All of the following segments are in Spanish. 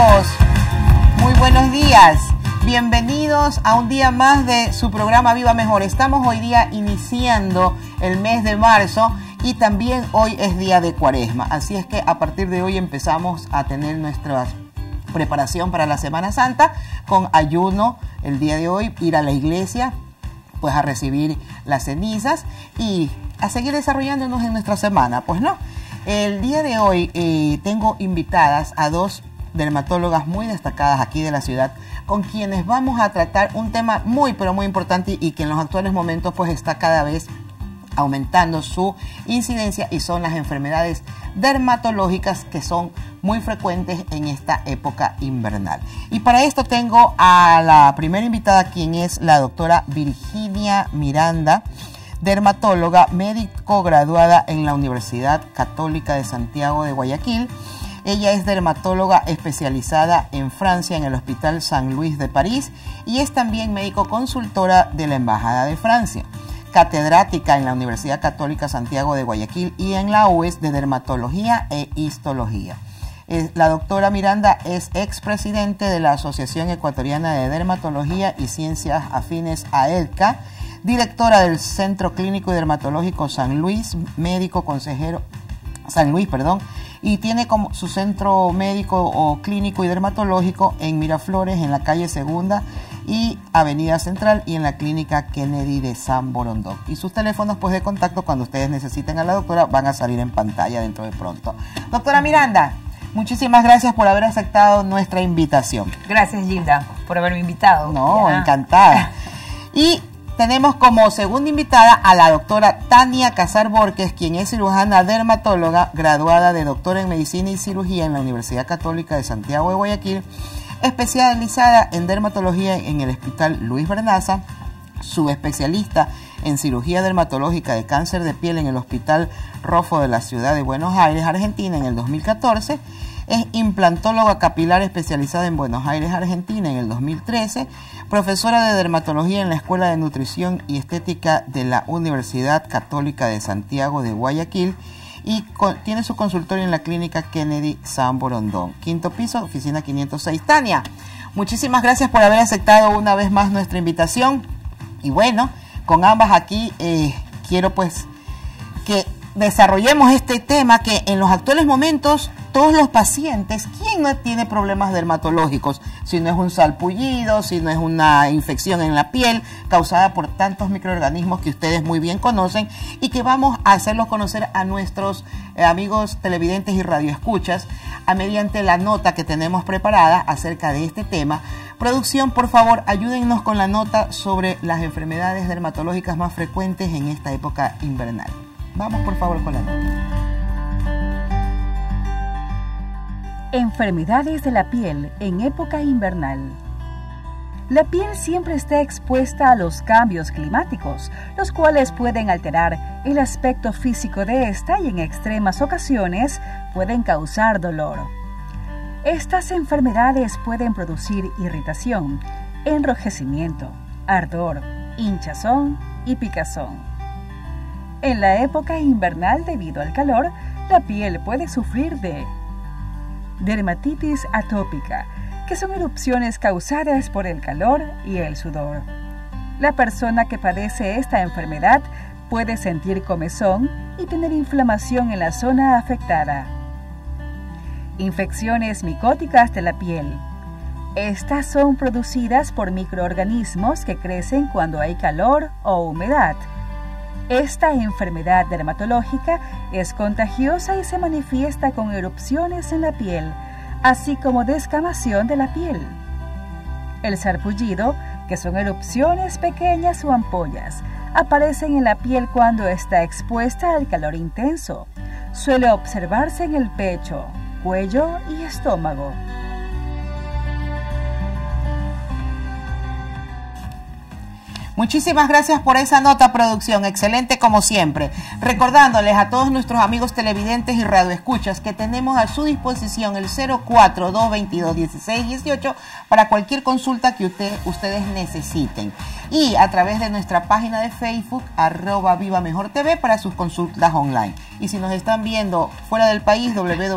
amigos, muy buenos días. Bienvenidos a un día más de su programa Viva Mejor. Estamos hoy día iniciando el mes de marzo y también hoy es día de Cuaresma. Así es que a partir de hoy empezamos a tener nuestra preparación para la Semana Santa con ayuno el día de hoy, ir a la iglesia pues a recibir las cenizas y a seguir desarrollándonos en nuestra semana, pues no. El día de hoy tengo invitadas a dos dermatólogas muy destacadas aquí de la ciudad con quienes vamos a tratar un tema muy pero muy importante y que en los actuales momentos pues está cada vez aumentando su incidencia y son las enfermedades dermatológicas que son muy frecuentes en esta época invernal. Y para esto tengo a la primera invitada, quien es la doctora Virginia Miranda, dermatóloga, médico graduada en la Universidad Católica de Santiago de Guayaquil. Ella es dermatóloga especializada en Francia en el Hospital San Luis de París y es también médico consultora de la Embajada de Francia, catedrática en la Universidad Católica Santiago de Guayaquil y en la UES de Dermatología e Histología. La doctora Miranda es expresidente de la Asociación Ecuatoriana de Dermatología y Ciencias Afines AEDCA, directora del Centro Clínico y Dermatológico San Luis, médico consejero San Luis, y tiene como su centro médico o clínico y dermatológico en Miraflores, en la calle Segunda y Avenida Central, y en la clínica Kennedy de San Borondón. Y sus teléfonos pues de contacto cuando ustedes necesiten a la doctora van a salir en pantalla dentro de pronto. Doctora Miranda, muchísimas gracias por haber aceptado nuestra invitación. Gracias, Gilda, por haberme invitado. No, encantada. Y tenemos como segunda invitada a la doctora Tania Casar Borges, quien es cirujana dermatóloga, graduada de doctora en Medicina y Cirugía en la Universidad Católica de Santiago de Guayaquil, especializada en dermatología en el Hospital Luis Bernaza, subespecialista en cirugía dermatológica de cáncer de piel en el Hospital Rofo de la ciudad de Buenos Aires, Argentina, en el 2014. Es implantóloga capilar especializada en Buenos Aires, Argentina, en el 2013, profesora de dermatología en la Escuela de Nutrición y Estética de la Universidad Católica de Santiago de Guayaquil y tiene su consultorio en la clínica Kennedy San Borondón, quinto piso, oficina 506. Tania, muchísimas gracias por haber aceptado una vez más nuestra invitación y bueno, con ambas aquí quiero pues que desarrollemos este tema que en los actuales momentos todos los pacientes, ¿quién no tiene problemas dermatológicos? Si no es un salpullido, si no es una infección en la piel causada por tantos microorganismos que ustedes muy bien conocen y que vamos a hacerlos conocer a nuestros amigos televidentes y radioescuchas mediante la nota que tenemos preparada acerca de este tema. Producción, por favor, ayúdennos con la nota sobre las enfermedades dermatológicas más frecuentes en esta época invernal. Vamos, por favor, con la nota. Enfermedades de la piel en época invernal. La piel siempre está expuesta a los cambios climáticos, los cuales pueden alterar el aspecto físico de esta y en extremas ocasiones pueden causar dolor. Estas enfermedades pueden producir irritación, enrojecimiento, ardor, hinchazón y picazón. En la época invernal, debido al calor, la piel puede sufrir de dermatitis atópica, que son erupciones causadas por el calor y el sudor. La persona que padece esta enfermedad puede sentir comezón y tener inflamación en la zona afectada. Infecciones micóticas de la piel. Estas son producidas por microorganismos que crecen cuando hay calor o humedad. Esta enfermedad dermatológica es contagiosa y se manifiesta con erupciones en la piel, así como descamación de la piel. El sarpullido, que son erupciones pequeñas o ampollas, aparecen en la piel cuando está expuesta al calor intenso. Suele observarse en el pecho, cuello y estómago. Muchísimas gracias por esa nota, producción. Excelente como siempre. Recordándoles a todos nuestros amigos televidentes y radioescuchas que tenemos a su disposición el 04-222-1618 para cualquier consulta que ustedes necesiten. Y a través de nuestra página de Facebook, @VivaMejorTV, para sus consultas online. Y si nos están viendo fuera del país,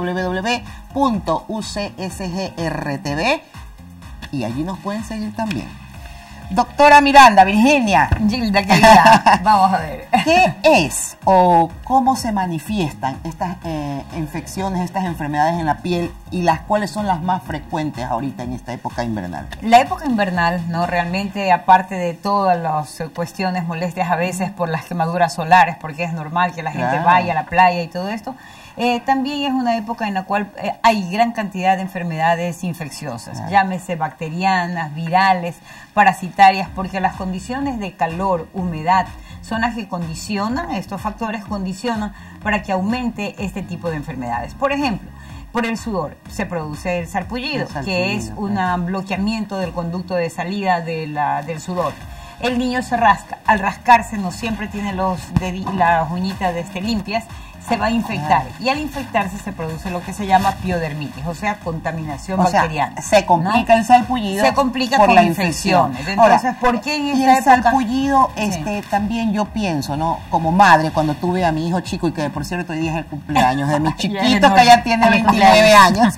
www.ucsgrtv, y allí nos pueden seguir también. Doctora Miranda, Virginia. Gilda, querida, vamos a ver. ¿Qué es o cómo se manifiestan estas infecciones, estas enfermedades en la piel y las cuáles son las más frecuentes ahorita en esta época invernal? La época invernal, ¿no? Realmente, aparte de todas las cuestiones, molestias a veces por las quemaduras solares, porque es normal que la gente vaya a la playa y todo esto, también es una época en la cual hay gran cantidad de enfermedades infecciosas, llámese bacterianas, virales, parasitarias, porque las condiciones de calor, humedad, son las que condicionan, estos factores condicionan para que aumente este tipo de enfermedades. Por ejemplo, por el sudor se produce el sarpullido, que es un bloqueamiento del conducto de salida del sudor. El niño se rasca, al rascarse no siempre tiene las uñitas limpias, se va a infectar y al infectarse se produce lo que se llama piodermitis, o sea, contaminación bacteriana. Se complica, ¿no? El sarpullido. Se complica por las infecciones. Entonces, ahora, ¿por qué en esta época? El sarpullido, también yo pienso, ¿no? Como madre, cuando tuve a mi hijo chico, y que por cierto hoy día es el cumpleaños de mi chiquito, que ya tiene 29 años.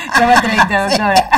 Doctora.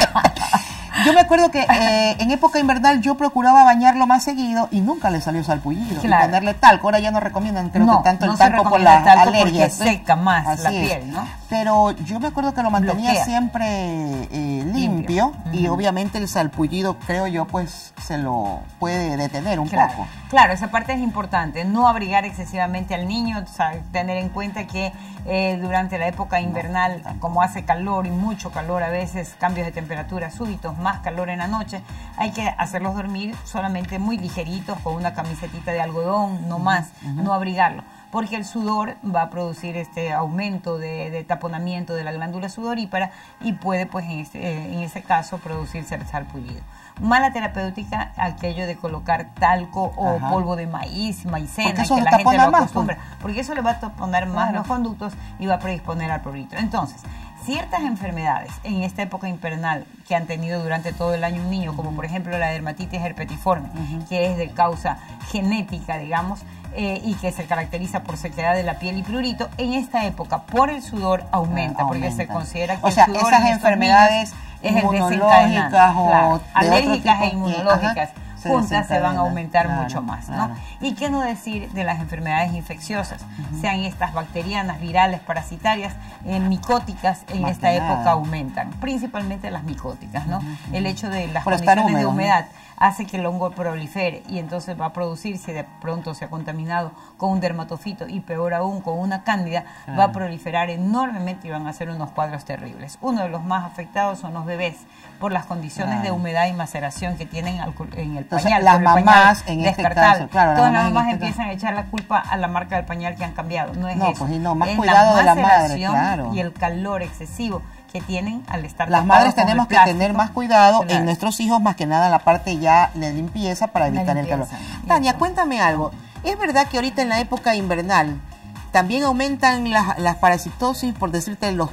Yo me acuerdo que en época invernal yo procuraba bañarlo más seguido y nunca le salió sarpullido. Y ponerle talco. Ahora ya no recomiendan, creo que tanto el talco por las alergias. Seca más la piel, ¿no? Pero yo me acuerdo que lo mantenía siempre limpio y obviamente el sarpullido, creo yo, pues se lo puede detener un poco. Claro, esa parte es importante. No abrigar excesivamente al niño, tener en cuenta que durante la época invernal, como hace calor y mucho calor, a veces cambios de temperatura súbitos, más calor en la noche, hay que hacerlos dormir solamente muy ligeritos con una camisetita de algodón, no más, no abrigarlo, porque el sudor va a producir este aumento de taponamiento de la glándula sudorípara y puede, pues, en ese caso, producirse el sarpullido. Mala terapéutica, aquello de colocar talco o polvo de maíz, maicena, que la gente lo acostumbra, porque eso le va a taponar más los conductos y va a predisponer al prurito. Entonces, ciertas enfermedades en esta época invernal que han tenido durante todo el año un niño, como por ejemplo la dermatitis herpetiforme, que es de causa genética, digamos, y que se caracteriza por sequedad de la piel y prurito, en esta época por el sudor aumenta, porque se considera que el sudor esas enfermedades es el inmunológicas o alérgicas e inmunológicas juntas se van a aumentar mucho más, ¿no? Y qué no decir de las enfermedades infecciosas, sean estas bacterianas, virales, parasitarias, micóticas, en esta época aumentan, principalmente las micóticas, ¿no? El hecho de las condiciones de humedad hace que el hongo prolifere y entonces va a producir, si de pronto se ha contaminado con un dermatofito y peor aún con una cándida, va a proliferar enormemente y van a ser unos cuadros terribles. Uno de los más afectados son los bebés por las condiciones de humedad y maceración que tienen en el pañal. Las mamás en este caso, todas las mamás empiezan a echar la culpa a la marca del pañal que han cambiado. No es eso. Pues más cuidado de la madre, y el calor excesivo que tienen al estar las madres tenemos que tener más cuidado en nuestros hijos, más que nada en la parte ya de limpieza para evitar el calor. Tania, cuéntame algo. ¿Es verdad que ahorita en la época invernal también aumentan las parasitosis, por decirte, los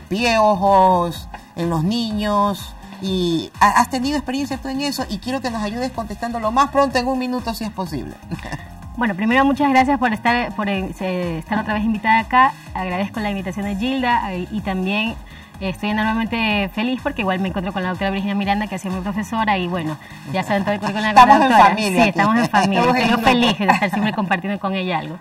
piojos en los niños? Y has tenido experiencia tú en eso y quiero que nos ayudes contestando lo más pronto, en un minuto si es posible. Bueno, primero muchas gracias por estar otra vez invitada acá. Agradezco la invitación de Gilda y también estoy enormemente feliz porque igual me encuentro con la doctora Virginia Miranda, que ha sido mi profesora, y bueno, ya saben todo el currículum de la doctora. Estamos en familia. Sí, estamos en familia. Estoy yo feliz de estar siempre compartiendo con ella algo.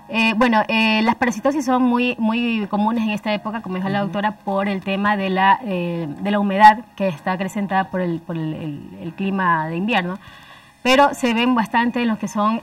Las parasitosis son muy comunes en esta época, como dijo la doctora, por el tema de la humedad que está acrecentada por el clima de invierno. Pero se ven bastante en los que son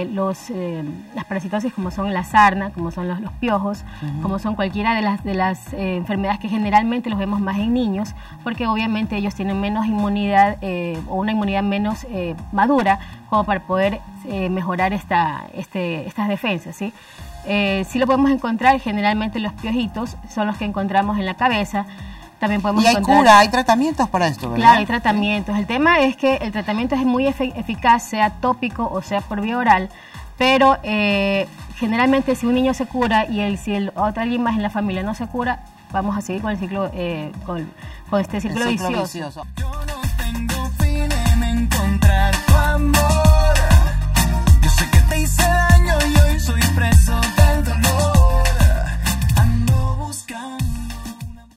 las parasitosis, como son la sarna, como son los piojos, como son cualquiera de las enfermedades que generalmente los vemos más en niños, porque obviamente ellos tienen menos inmunidad o una inmunidad menos madura como para poder mejorar estas defensas, ¿sí? Sí lo podemos encontrar, generalmente los piojitos son los que encontramos en la cabeza, también podemos Y hay encontrar... cura, hay tratamientos para esto, ¿verdad? Claro, hay tratamientos. El tema es que el tratamiento es muy eficaz, sea tópico o sea por vía oral, pero generalmente si un niño se cura y si otra alguien más en la familia no se cura, vamos a seguir con el ciclo, con este ciclo vicioso. Yo no tengo fin en encontrar tu amor.